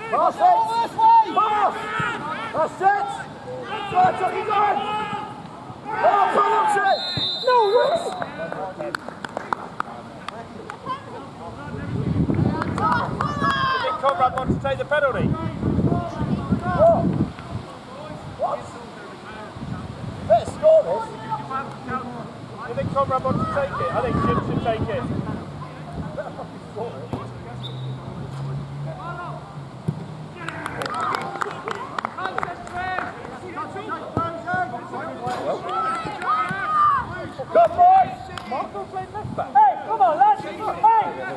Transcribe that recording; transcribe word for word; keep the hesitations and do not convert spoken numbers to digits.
Pass it! Pass! That's it! Go on, Chucky, go on! Oh, penalty! No, what? You think Konrad wants to take the penalty? What? What? Better score this. You think Konrad wants to take it? I think Jim should take it. Better fucking score it.